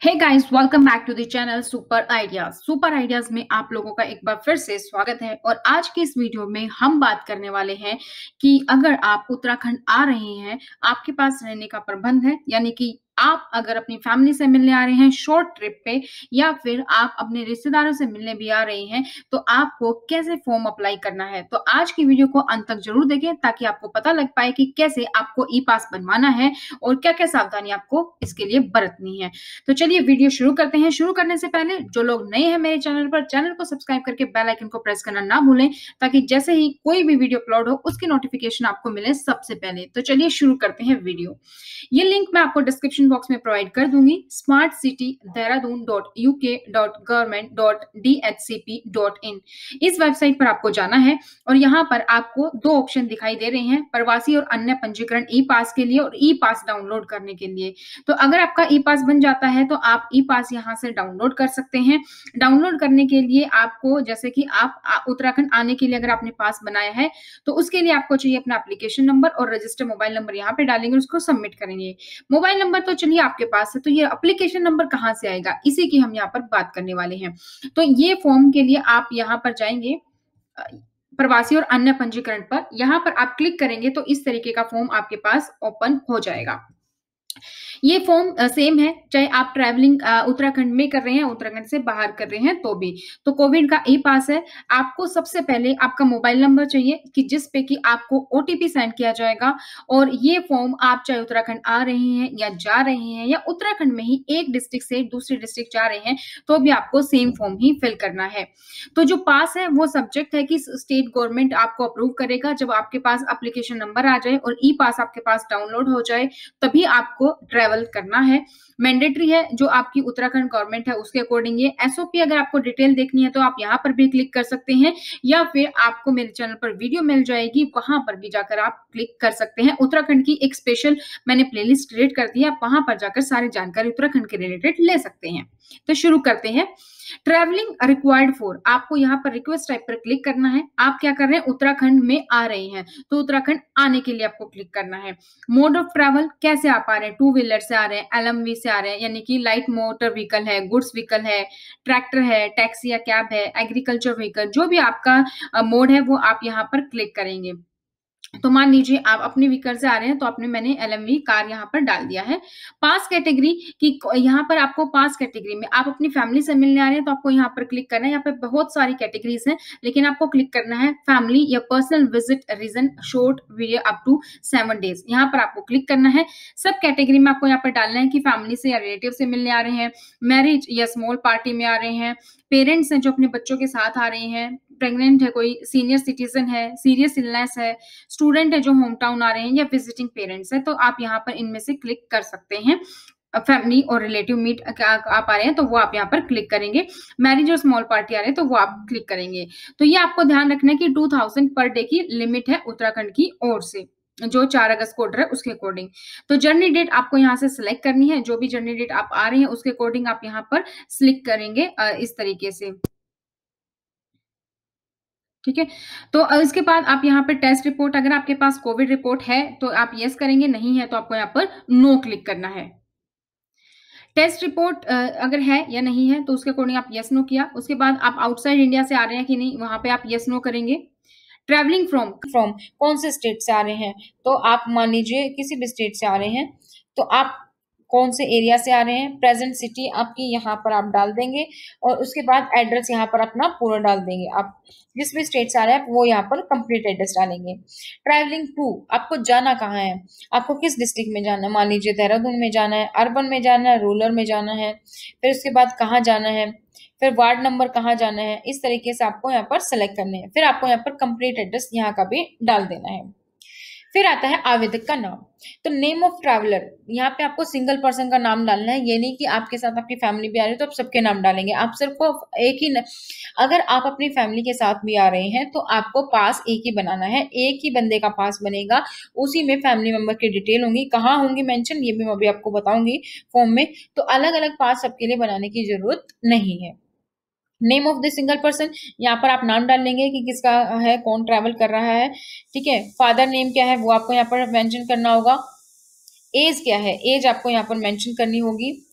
Hey guys, welcome back to the channel super ideas. Super ideas में आप लोगों का एक बार फिर से स्वागत है। और आज की इस वीडियो में हम बात करने वाले हैं कि अगर आप उत्तराखंड आ रहे हैं, आपके पास रहने का प्रबंध है, यानी कि आप अगर अपनी फैमिली से मिलने आ रहे हैं शॉर्ट ट्रिप पे, या फिर आप अपने रिश्तेदारों से मिलने भी आ रहे हैं, तो आपको कैसे फॉर्म अप्लाई करना है। तो आज की वीडियो को अंत तक जरूर देखें ताकि आपको पता लग पाए कि कैसे आपको ई पास बनवाना है और क्या क्या सावधानी आपको इसके लिए बरतनी है। तो चलिए वीडियो शुरू करते हैं। शुरू करने से पहले जो लोग नए हैं मेरे चैनल पर, चैनल को सब्सक्राइब करके बेल आइकन को प्रेस करना ना भूलें, ताकि जैसे ही कोई भी वीडियो अपलोड हो उसकी नोटिफिकेशन आपको मिले सबसे पहले। तो चलिए शुरू करते हैं वीडियो। ये लिंक मैं आपको डिस्क्रिप्शन बॉक्स में प्रोवाइड कर दूंगी, smartcityDehradun.uk.government.dhcp.in। इस वेबसाइट पर आपको जाना है और यहाँ पर आपको दो ऑप्शन दिखाई दे रहे हैं, प्रवासी और अन्य पंजीकरण ई पास के लिए और ई पास डाउनलोड करने के लिए। तो अगर आपका ई पास बन जाता है तो आप ई पास यहाँ से डाउनलोड कर सकते हैं। डाउनलोड करने के लिए आपको, जैसे कि आप उत्तराखंड आने के लिए अगर आपने पास बनाया है तो उसके लिए आपको चाहिए अपना एप्लीकेशन नंबर और रजिस्टर मोबाइल नंबर यहाँ पे डालेंगे, उसको सबमिट करेंगे। मोबाइल नंबर तो चलिए आपके पास है, तो ये एप्लीकेशन नंबर कहाँ से आएगा, इसी की हम यहाँ पर बात करने वाले हैं। तो ये फॉर्म के लिए आप यहाँ पर जाएंगे प्रवासी और अन्य पंजीकरण पर, यहाँ पर आप क्लिक करेंगे तो इस तरीके का फॉर्म आपके पास ओपन हो जाएगा। ये फॉर्म सेम है, चाहे आप ट्रैवलिंग उत्तराखंड में कर रहे हैं, उत्तराखंड से बाहर कर रहे हैं तो भी। तो कोविड का ई पास है। आपको सबसे पहले आपका मोबाइल नंबर चाहिए कि जिस पे कि आपको ओटीपी सेंड किया जाएगा। और ये फॉर्म आप चाहे उत्तराखंड आ रहे हैं या जा रहे हैं, या उत्तराखंड में ही एक डिस्ट्रिक्ट से दूसरी डिस्ट्रिक्ट जा रहे हैं, तो भी आपको सेम फॉर्म ही फिल करना है। तो जो पास है वो सब्जेक्ट है कि स्टेट गवर्नमेंट आपको अप्रूव करेगा। जब आपके पास एप्लीकेशन नंबर आ जाए और ई पास आपके पास डाउनलोड हो जाए, तभी आपको ट्रैवल करना है। मैंडेटरी है, जो आपकी उत्तराखंड गवर्नमेंट है उसके अकॉर्डिंग। ये एसओपी अगर आपको डिटेल देखनी है तो आप यहाँ पर भी क्लिक कर सकते हैं, या फिर आपको मेरे चैनल पर वीडियो मिल जाएगी, वहां पर भी जाकर आप क्लिक कर सकते हैं। उत्तराखंड की एक स्पेशल मैंने प्लेलिस्ट क्रिएट कर दी है, आप वहां पर जाकर सारी जानकारी उत्तराखंड के रिलेटेड ले सकते हैं। तो शुरू करते हैं। ट्रैवलिंग रिक्वायर्ड फॉर, आपको यहाँ पर रिक्वेस्ट टाइप पर क्लिक करना है। आप क्या कर रहे हैं, उत्तराखंड में आ रहे हैं, तो उत्तराखंड आने के लिए आपको क्लिक करना है। मोड ऑफ ट्रैवल, कैसे आप आ रहे हैं, टू व्हीलर से आ रहे हैं, एलएमवी से आ रहे हैं, यानी कि लाइट मोटर व्हीकल है, गुड्स व्हीकल है, ट्रैक्टर है, टैक्सी या कैब है, एग्रीकल्चर व्हीकल, जो भी आपका मोड है वो आप यहाँ पर क्लिक करेंगे। तो मान लीजिए आप अपने व्हीकल से आ रहे हैं, तो मैंने एलएमवी कार यहाँ पर डाल दिया है। पास कैटेगरी की, यहाँ पर आपको पास कैटेगरी में आप अपनी फैमिली से मिलने आ रहे हैं तो आपको यहाँ पर क्लिक करना है। यहाँ पे बहुत सारी कैटेगरीज हैं, लेकिन आपको क्लिक करना है फैमिली या personal visit reason short video up to 7 days, यहाँ पर आपको क्लिक करना है। सब कैटेगरी में आपको यहाँ पर डालना है कि फैमिली से या रिलेटिव से मिलने आ रहे हैं, मैरिज या स्मॉल पार्टी में आ रहे हैं, पेरेंट्स हैं जो अपने बच्चों के साथ आ रहे हैं, प्रेग्नेंट है कोई, सीनियर सिटीजन है, सीरियस इलनेस है, स्टूडेंट है जो होम टाउन आ रहे हैं, या विजिटिंग पेरेंट्स है। तो आप यहाँ पर इनमें से क्लिक कर सकते हैं। फैमिली और रिलेटिव मीट आप आ रहे हैं तो वो आप यहाँ पर क्लिक करेंगे। मैरिज और स्मॉल पार्टी आ रहे हैं तो वो आप क्लिक करेंगे। तो ये आपको ध्यान रखना है कि 2000 पर डे की लिमिट है उत्तराखंड की ओर से, जो 4 अगस्त को ऑर्डर है उसके अकॉर्डिंग। तो जर्नी डेट आपको यहाँ से सिलेक्ट करनी है, जो भी जर्नी डेट आप आ रहे हैं उसके अकॉर्डिंग आप यहाँ पर सिलेक्ट करेंगे इस तरीके से। ठीक है। तो इसके बाद आप यहाँ पे टेस्ट रिपोर्ट, अगर आपके पास कोविड रिपोर्ट है तो आप यस करेंगे, नहीं है तो आपको यहाँ पर नो क्लिक करना है। टेस्ट रिपोर्ट अगर है या नहीं है तो उसके अकॉर्डिंग आप यस नो किया। उसके बाद आप आउटसाइड इंडिया से आ रहे हैं कि नहीं, वहां पे आप यस नो करेंगे। ट्रैवलिंग फ्रॉम फ्रॉम कौन से स्टेट से आ रहे हैं, तो आप मान लीजिए किसी भी स्टेट से आ रहे हैं, तो आप कौन से एरिया से आ रहे हैं, प्रेजेंट सिटी आपकी यहाँ पर आप डाल देंगे, और उसके बाद एड्रेस यहाँ पर अपना पूरा डाल देंगे। आप जिस भी स्टेट से आ रहे हैं वो यहाँ पर कंप्लीट एड्रेस डालेंगे। ट्रैवलिंग टू, आपको जाना कहाँ है, आपको किस डिस्ट्रिक्ट में जाना है, मान लीजिए देहरादून में जाना है, अर्बन में जाना है, रूरल में जाना है, फिर उसके बाद कहाँ जाना है, फिर वार्ड नंबर कहाँ जाना है, इस तरीके से आपको यहाँ पर सेलेक्ट करने हैं। फिर आपको यहाँ पर कंप्लीट एड्रेस यहाँ का भी डाल देना है। फिर आता है आवेदक का नाम। तो नेम ऑफ ट्रैवलर, यहाँ पे आपको सिंगल पर्सन का नाम डालना है, ये नहीं कि आपके साथ आपकी फैमिली भी आ रही है तो आप सबके नाम डालेंगे। आप सिर्फ एक ही अगर आप अपनी फैमिली के साथ भी आ रहे हैं तो आपको पास एक ही बनाना है, एक ही बंदे का पास बनेगा, उसी में फैमिली मेंबर की डिटेल होंगी, कहाँ होंगी मेंशन, ये भी मैं अभी आपको बताऊंगी फॉर्म में। तो अलग अलग पास सबके लिए बनाने की जरूरत नहीं है। Name of the single person, यहाँ पर आप नाम डाल लेंगे कि किसका है, कौन ट्रैवल कर रहा है। ठीक है। फादर नेम क्या है वो आपको यहाँ पर मेंशन करना होगा। एज क्या है, एज आपको यहाँ पर मेंशन करनी होगी।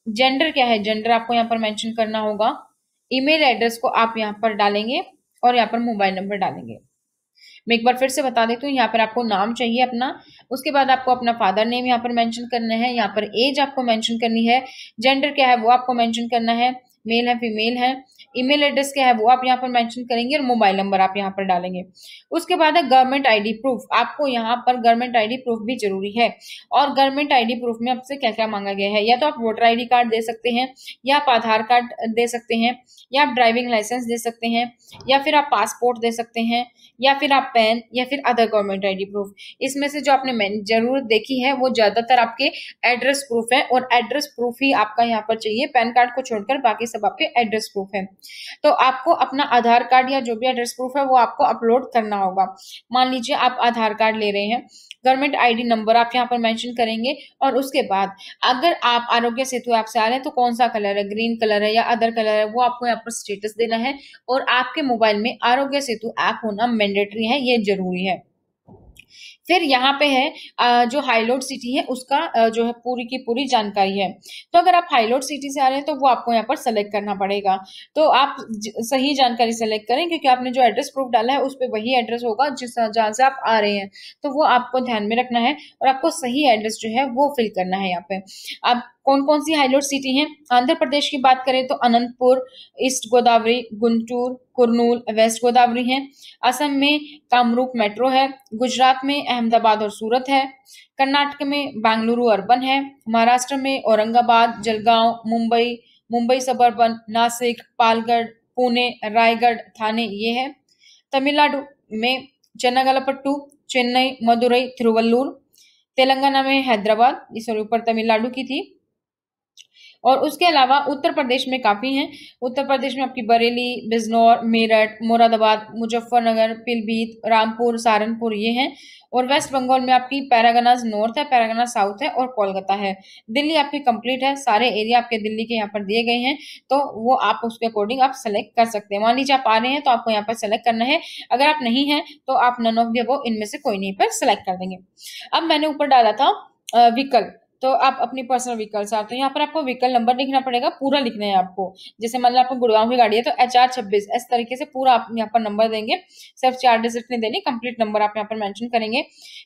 जेंडर क्या है, जेंडर आपको यहाँ पर मेंशन करना होगा। ईमेल एड्रेस को आप यहाँ पर डालेंगे और यहाँ पर मोबाइल नंबर डालेंगे। मैं एक बार फिर से बता देती हूँ, यहाँ पर आपको नाम चाहिए अपना, उसके बाद आपको अपना फादर नेम यहाँ पर मेंशन करना है, यहाँ पर एज आपको मेंशन करनी है, जेंडर क्या है वो आपको मेंशन करना है, मेल है फीमेल है, ईमेल एड्रेस क्या है वो आप यहाँ पर मेंशन करेंगे और मोबाइल नंबर आप यहाँ पर डालेंगे। उसके बाद है गवर्नमेंट आईडी प्रूफ, आपको यहाँ पर गवर्नमेंट आईडी प्रूफ भी जरूरी है। और गवर्नमेंट आईडी प्रूफ में आपसे क्या क्या मांगा गया है, या तो आप वोटर आईडी कार्ड दे सकते हैं, या आप आधार कार्ड दे सकते हैं, या आप ड्राइविंग लाइसेंस दे सकते हैं, या फिर आप पासपोर्ट दे सकते हैं, या फिर आप पैन, या फिर अदर गवर्नमेंट आईडी प्रूफ। इसमें से जो आपने जरूरत देखी है वो ज्यादातर आपके एड्रेस प्रूफ है, और एड्रेस प्रूफ ही आपका यहाँ पर चाहिए, पैन कार्ड को छोड़कर बाकी सब आपके एड्रेस प्रूफ है। तो आपको अपना आधार कार्ड या जो भी एड्रेस प्रूफ है वो आपको अपलोड करना होगा। मान लीजिए आप आधार कार्ड ले रहे हैं, गवर्नमेंट आईडी नंबर आप यहाँ पर मेंशन करेंगे, और उसके बाद अगर आप आरोग्य सेतु ऐप से आ रहे हैं तो कौन सा कलर है, ग्रीन कलर है या अदर कलर है, वो आपको यहाँ पर स्टेटस देना है। और आपके मोबाइल में आरोग्य सेतु ऐप होना मैंडेटरी है, ये जरूरी है। फिर यहाँ पे है जो हाईलोड सिटी है उसका जो है पूरी की पूरी जानकारी है। तो अगर आप हाईलोड सिटी से आ रहे हैं तो वो आपको यहाँ पर सेलेक्ट करना पड़ेगा। तो आप सही जानकारी सेलेक्ट करें, क्योंकि आपने जो एड्रेस प्रूफ डाला है उस पर वही एड्रेस होगा जिस जहाँ से आप आ रहे हैं, तो वो आपको ध्यान में रखना है और आपको सही एड्रेस जो है वो फिल करना है। यहाँ पे आप कौन कौन सी हाईलोड सिटी हैं, आंध्र प्रदेश की बात करें तो अनंतपुर, ईस्ट गोदावरी, गुंटूर, कुरनूल, वेस्ट गोदावरी है। असम में कामरूप मेट्रो है, गुजरात में अहमदाबाद और सूरत है, कर्नाटक में बेंगलुरु अर्बन है, महाराष्ट्र में औरंगाबाद, जलगांव, मुंबई, मुंबई सबर्बन, नासिक, पालगढ़, पुणे, रायगढ़, थाने ये है। तमिलनाडु में चन्नागलपट्टू, चेन्नई, मदुरई, तिरुवल्लुर, तेलंगाना में हैदराबाद, ये सॉरी ऊपर तमिलनाडु की थी। और उसके अलावा उत्तर प्रदेश में काफी हैं। उत्तर प्रदेश में आपकी बरेली, बिजनौर, मेरठ, मुरादाबाद, मुजफ्फरनगर, पीलीभीत, रामपुर, सहारनपुर ये हैं। और वेस्ट बंगाल में आपकी पैरागनाज नॉर्थ है, पैरागनाज साउथ है और कोलकाता है। दिल्ली आपकी कंप्लीट है, सारे एरिया आपके दिल्ली के यहाँ पर दिए गए हैं, तो वो आप उसके अकॉर्डिंग आप सेलेक्ट कर सकते हैं। मान लीजिए आप आ रहे हैं तो आपको यहाँ पर सेलेक्ट करना है, अगर आप नहीं है तो आप नन ऑफ द अबव इनमें से कोई नहीं पर सेलेक्ट कर देंगे। अब मैंने ऊपर डाला था व्हीकल, तो आप अपनी पर्सनल व्हीकल से आते हैं, यहाँ पर आपको व्हीकल नंबर लिखना पड़ेगा, पूरा लिखना है आपको। जैसे मान लो आपको गुड़गांव की गाड़ी है तो HR26 इस तरीके से पूरा आप यहाँ पर नंबर देंगे, सिर्फ 4 डिजिट नहीं देनी, कंप्लीट नंबर आप यहाँ पर मेंशन करेंगे।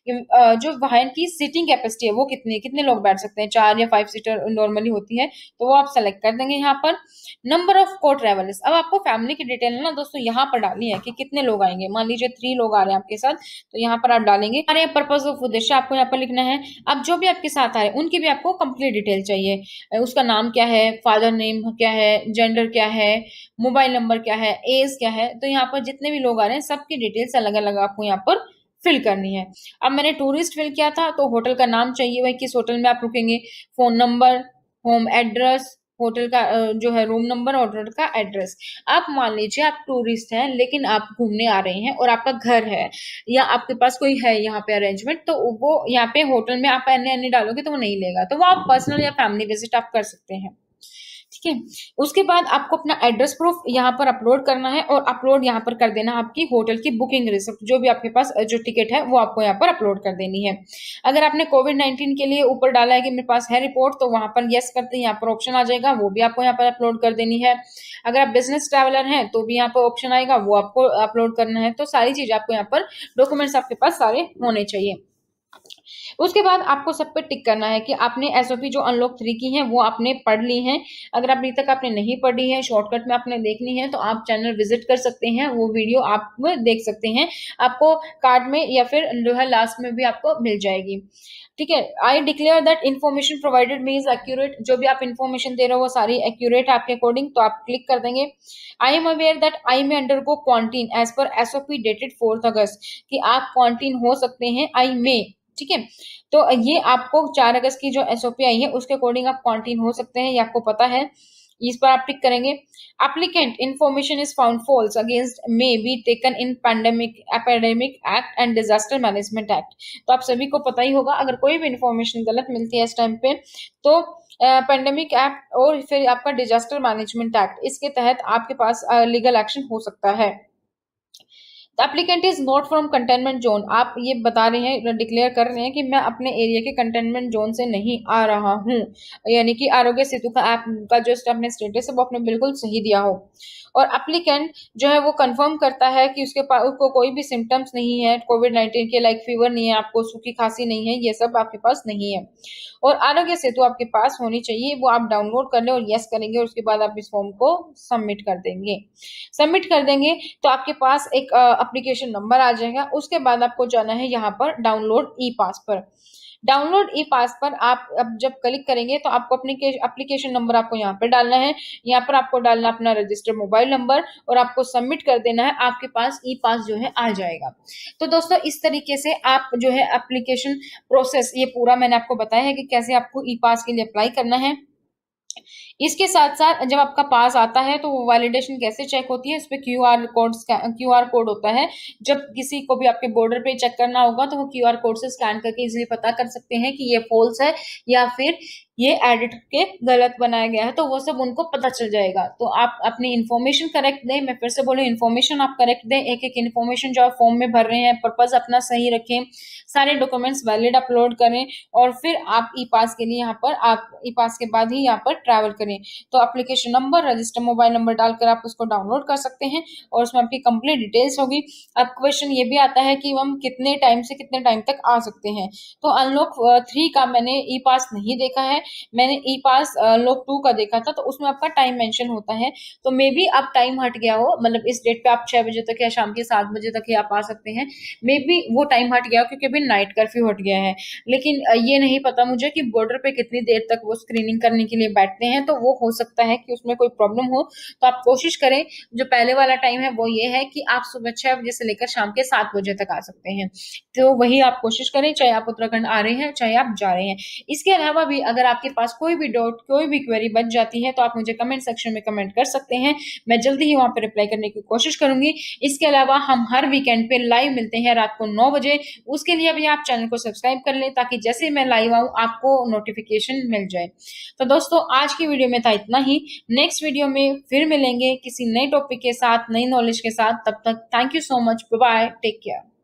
जो वाहन की सीटिंग कैपेसिटी है वो कितनी, कितने लोग बैठ सकते हैं, 4 या 5 सीटर नॉर्मली होती है, तो वो आप सेलेक्ट कर देंगे यहाँ पर। नंबर ऑफ को ट्रेवलर्स, अब आपको फैमिली की डिटेल है ना दोस्तों यहाँ पर डालनी है कि कितने लोग आएंगे। मान लीजिए 3 लोग आ रहे हैं आपके साथ, तो यहाँ पर आप डालेंगे। पर्पज ऑफ उद्देश्य आपको यहाँ पर लिखना है। अब जो भी आपके साथ आ रहे हैं उनकी भी आपको कंप्लीट डिटेल चाहिए, उसका नाम क्या है, फादर नेम क्या है, जेंडर क्या है, मोबाइल नंबर क्या है, एज क्या है। तो यहाँ पर जितने भी लोग आ रहे हैं सबकी डिटेल्स अलग अलग आपको यहाँ पर फिल करनी है। अब मैंने टूरिस्ट फिल किया था तो होटल का नाम चाहिए, वही किस होटल में आप रुकेंगे, phone number, home address, hotel का जो है रूम नंबर और होटल का एड्रेस। आप मान लीजिए आप टूरिस्ट हैं लेकिन आप घूमने आ रहे हैं और आपका घर है या आपके पास कोई है यहाँ पे अरेंजमेंट, तो वो यहाँ पे होटल में आप एन डालोगे तो वो नहीं लेगा, तो वो आप पर्सनल या फैमिली विजिट आप कर सकते हैं। ठीक है, उसके बाद आपको अपना एड्रेस प्रूफ यहाँ पर अपलोड करना है, और अपलोड यहाँ पर कर देना आपकी होटल की बुकिंग रिसिप्ट, जो भी आपके पास जो टिकट है वो आपको यहाँ पर अपलोड कर देनी है। अगर आपने कोविड-19 के लिए ऊपर डाला है कि मेरे पास है रिपोर्ट, तो वहां पर यस करते हैं, यहाँ पर ऑप्शन आ जाएगा, वो भी आपको यहाँ पर अपलोड कर देनी है। अगर आप बिजनेस ट्रैवलर हैं तो भी यहाँ पर ऑप्शन आएगा, वो आपको अपलोड करना है। तो सारी चीज आपको यहाँ पर डॉक्यूमेंट्स आपके पास सारे होने चाहिए। उसके बाद आपको सब पे टिक करना है कि आपने एसओपी जो अनलॉक 3 की है वो आपने पढ़ ली है। अगर अभी तक आपने नहीं पढ़ी है, शॉर्टकट में आपने देखनी है, तो आप चैनल विजिट कर सकते हैं, वो वीडियो आप देख सकते हैं, आपको कार्ड में या फिर जो है लास्ट में भी आपको मिल जाएगी। ठीक है, I declare that information provided me is accurate, जो भी आप इन्फॉर्मेशन दे रहे हो वो सारी एक्यूरेट आपके अकॉर्डिंग, तो आप क्लिक कर देंगे। I am aware that I may undergo quarantine as per SOP dated 4 August, कि आप क्वारंटीन हो सकते हैं, आई मे। ठीक है, तो ये आपको 4 अगस्त की जो एसओपी आई है उसके अकॉर्डिंग आप क्वारंटीन हो सकते हैं, ये आपको पता है, इस पर आप टिक करेंगे। Applicant information is found false against may be taken in pandemic epidemic act and disaster management act. तो आप सभी को पता ही होगा, अगर कोई भी इन्फॉर्मेशन गलत मिलती है इस टाइम पे तो पैंडेमिक एक्ट और फिर आपका डिजास्टर मैनेजमेंट एक्ट, इसके तहत आपके पास लीगल एक्शन हो सकता है। The applicant is not from containment zone. आप ये बता रहे हैं, डिक्लेयर कर रहे हैं कि मैं अपने एरिया के कंटेनमेंट जोन से नहीं आ रहा हूँ, यानी कि आरोग्य सेतु का ऐप का जो आपने स्टेटस है वो आपने बिल्कुल सही दिया हो। और एप्लीकेंट जो है वो कंफर्म करता है कि उसके पास उसको कोई भी सिम्टम्स नहीं है कोविड-19 के, लाइक फीवर नहीं है, आपको सूखी खांसी नहीं है, ये सब आपके पास नहीं है। और आरोग्य सेतु आपके पास होनी चाहिए, वो आप डाउनलोड कर लें और यस करेंगे और उसके बाद आप इस फॉर्म को सबमिट कर देंगे। सबमिट कर देंगे तो आपके पास एक एप्लीकेशन नंबर आ जाएगा। उसके बाद आपको जाना है यहाँ पर डाउनलोड ई पास पर। डाउनलोड ई पास पर आप अब जब क्लिक करेंगे तो आपको अपने एप्लीकेशन नंबर आपको यहाँ पर डालना है। यहाँ पर आपको डालना अपना रजिस्टर्ड मोबाइल नंबर और आपको सबमिट कर देना है, आपके पास ई पास जो है आ जाएगा। तो दोस्तों इस तरीके से आप जो है एप्लीकेशन प्रोसेस ये पूरा मैंने आपको बताया है कि कैसे आपको ई पास के लिए अप्लाई करना है। इसके साथ साथ जब आपका पास आता है तो वो वैलिडेशन कैसे चेक होती है, इस पे क्यूआर कोड होता है। जब किसी को भी आपके बॉर्डर पे चेक करना होगा तो वो क्यूआर कोड से स्कैन करके इजीली पता कर सकते हैं कि ये फॉल्स है या फिर ये एडिट के गलत बनाया गया है, तो वो सब उनको पता चल जाएगा। तो आप अपनी इन्फॉर्मेशन करेक्ट दें, मैं फिर से बोलूं इन्फॉर्मेशन आप करेक्ट दें, एक एक इन्फॉर्मेशन जो आप फॉर्म में भर रहे हैं पर्पज अपना सही रखें, सारे डॉक्यूमेंट्स वैलिड अपलोड करें और फिर आप ई पास के लिए यहाँ पर आप ई पास के बाद ही यहाँ पर ट्रैवल करें। तो application number, register mobile number डालकर आप उसको डाउनलोड कर सकते हैं और उसमें आपकी कंप्लीट डिटेल्स होगी। अब क्वेश्चन ये भी आता है कि हम कितने टाइम से कितने टाइम तक आ सकते हैं। तो अनलॉक 3 का मैंने ई पास नहीं देखा है, मैंने ई पास अनलॉक 2 का देखा था, तो उसमें आपका टाइम मेंशन होता है। तो मे बी आप टाइम हट गया हो, मतलब इस डेट पे आप 6 बजे तक या शाम के 7 बजे तक ही आप आ सकते हैं, मे बी वो टाइम हट गया हो क्योंकि अभी नाइट कर्फ्यू हट गया है। लेकिन ये नहीं पता मुझे कि बॉर्डर पे कितनी देर तक वो स्क्रीनिंग करने के लिए बैठते हैं, तो वो हो सकता है कि उसमें कोई प्रॉब्लम हो। तो आप कोशिश करें, जो पहले वाला टाइम है वो ये है कि आप सुबह 6 बजे से लेकर शाम के 7 बजे तक आ सकते हैं। तो वही आप कोशिश करें, चाहे आप उत्तराखंड आ रहे हैं चाहे आप जा रहे हैं। इसके अलावा भी अगर आपके पास कोई भी डाउट, कोई भी क्वेरी बच जाती है तो आप मुझे कमेंट सेक्शन में कमेंट कर सकते हैं, मैं जल्दी ही वहां पर रिप्लाई करने की कोशिश करूंगी। इसके अलावा हम हर वीकेंड पे लाइव मिलते हैं रात को 9 बजे। उसके लिए भी आप चैनल को सब्सक्राइब कर लें ताकि जैसे मैं लाइव आऊं आपको नोटिफिकेशन मिल जाए। तो दोस्तों आज की वीडियो में था इतना ही, नेक्स्ट वीडियो में फिर मिलेंगे किसी नए टॉपिक के साथ, नई नॉलेज के साथ। तब तक thank you so much, bye bye, take care.